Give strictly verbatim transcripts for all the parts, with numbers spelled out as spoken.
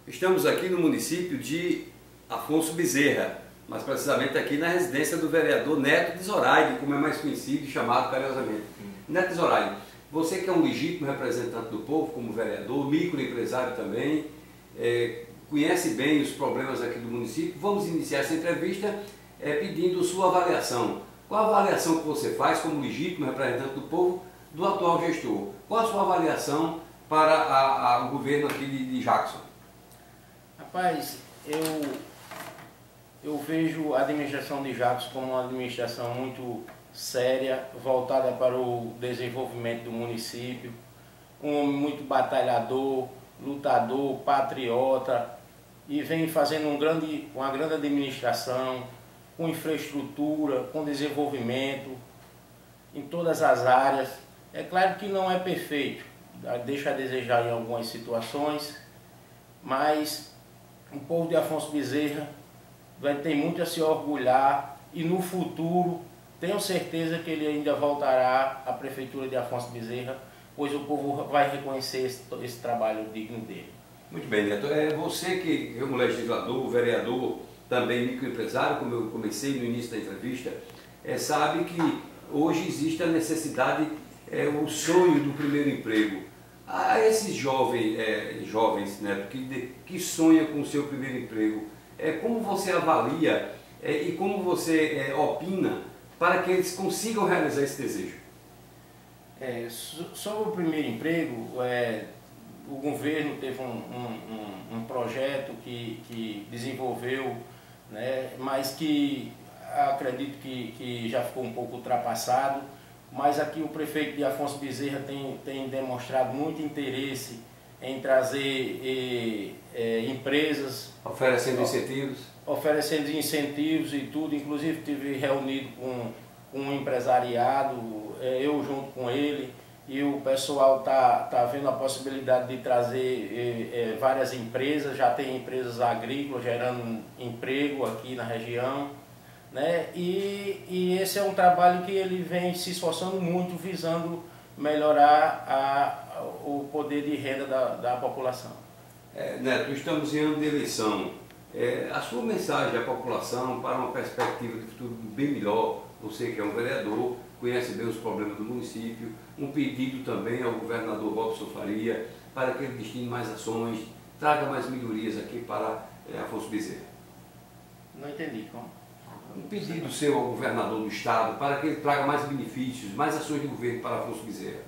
Estamos aqui no município de Afonso Bezerra, mas precisamente aqui na residência do vereador Neto de Zoraide, como é mais conhecido e chamado carinhosamente. Hum. Neto de Zoraide, você que é um legítimo representante do povo como vereador, microempresário também, é, conhece bem os problemas aqui do município, vamos iniciar essa entrevista é, pedindo sua avaliação. Qual a avaliação que você faz como legítimo representante do povo do atual gestor? Qual a sua avaliação para a, a, o governo aqui de, de Jackson? Rapaz, eu, eu vejo a administração de Jackson como uma administração muito séria, voltada para o desenvolvimento do município, um homem muito batalhador, lutador, patriota, e vem fazendo um grande, uma grande administração, com infraestrutura, com desenvolvimento, em todas as áreas. É claro que não é perfeito, deixa a desejar em algumas situações, mas o povo de Afonso Bezerra vai ter muito a se orgulhar e no futuro tenho certeza que ele ainda voltará à prefeitura de Afonso Bezerra, pois o povo vai reconhecer esse, esse trabalho digno dele. Muito bem, Neto. É você que é um legislador, vereador, também microempresário, como eu comecei no início da entrevista, é, sabe que hoje existe a necessidade, é, o sonho do primeiro emprego. A esses jovens, é, jovens né, que, que sonham com o seu primeiro emprego, é, como você avalia é, e como você é, opina para que eles consigam realizar esse desejo? É, sobre o primeiro emprego, é, o governo teve um, um, um, um projeto que, que desenvolveu, né, mas que acredito que, que já ficou um pouco ultrapassado. Mas aqui o prefeito de Afonso Bezerra tem, tem demonstrado muito interesse em trazer eh, eh, empresas... Oferecendo incentivos? Oferecendo incentivos e tudo, inclusive tive reunido com, com um empresariado, eh, eu junto com ele, e o pessoal está tá vendo a possibilidade de trazer eh, eh, várias empresas, já tem empresas agrícolas gerando emprego aqui na região. Né? E, e esse é um trabalho que ele vem se esforçando muito, visando melhorar a, o poder de renda da, da população. É, Neto, estamos em ano de eleição. É, a sua mensagem à população para uma perspectiva de futuro bem melhor, você que é um vereador, conhece bem os problemas do município, um pedido também ao governador Robson Faria para que ele destine mais ações, traga mais melhorias aqui para é, Afonso Bezerra. Não entendi como. Um pedido seu ao governador do estado para que ele traga mais benefícios, mais ações de governo para Afonso Bezerra.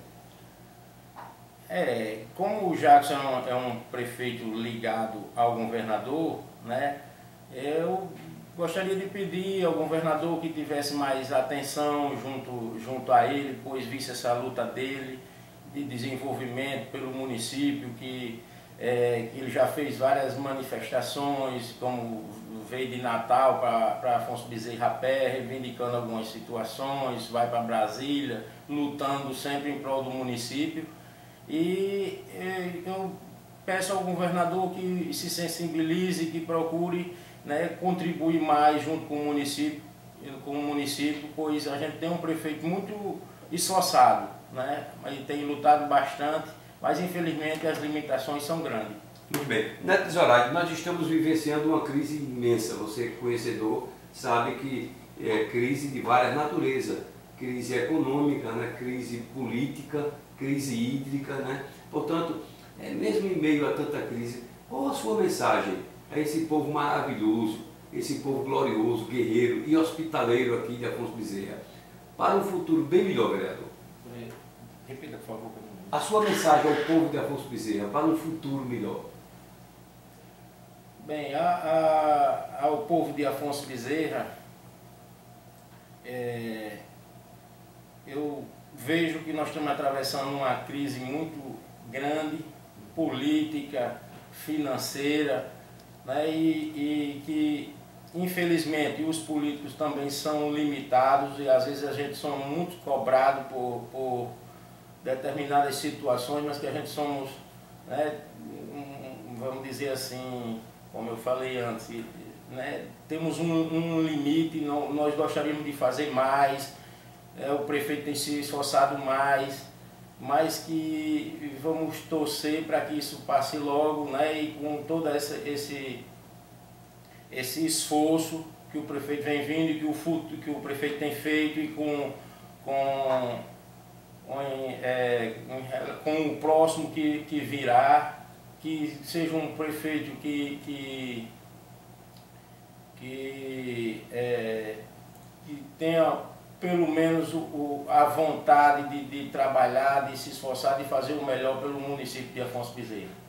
É, como o Jackson é um, é um prefeito ligado ao governador, né, eu gostaria de pedir ao governador que tivesse mais atenção junto, junto a ele, pois visse essa luta dele de desenvolvimento pelo município, que, é, que ele já fez várias manifestações, como veio de Natal para Afonso Bezerra a pé, reivindicando algumas situações, vai para Brasília, lutando sempre em prol do município. E eu peço ao governador que se sensibilize, que procure, né, contribuir mais junto com o município, com o município, pois a gente tem um prefeito muito esforçado, né, ele tem lutado bastante, mas infelizmente as limitações são grandes. Muito bem. Neto de Zoraide, nós estamos vivenciando uma crise imensa. Você, conhecedor, sabe que é crise de várias naturezas. Crise econômica, né? Crise política, crise hídrica. Né? Portanto, é, mesmo em meio a tanta crise, qual a sua mensagem a esse povo maravilhoso, esse povo glorioso, guerreiro e hospitaleiro aqui de Afonso Bezerra, para um futuro bem melhor, vereador? Repita, por favor. A sua mensagem ao povo de Afonso Bezerra para um futuro melhor? Bem, a, a, ao povo de Afonso Bezerra, é, eu vejo que nós estamos atravessando uma crise muito grande, política, financeira, né, e, e que, infelizmente, os políticos também são limitados e às vezes a gente somos muito cobrado por, por determinadas situações, mas que a gente somos, né, vamos dizer assim, como eu falei antes, né, temos um, um limite, não, nós gostaríamos de fazer mais, é, o prefeito tem se esforçado mais, mas que vamos torcer para que isso passe logo, né? E com todo essa, esse, esse esforço que o prefeito vem vindo e que o, que o prefeito tem feito e com, com, com, é, com o próximo que, que virá, que seja um prefeito que, que, que, é, que tenha pelo menos o, o, a vontade de, de trabalhar, de se esforçar, de fazer o melhor pelo município de Afonso Bezerra.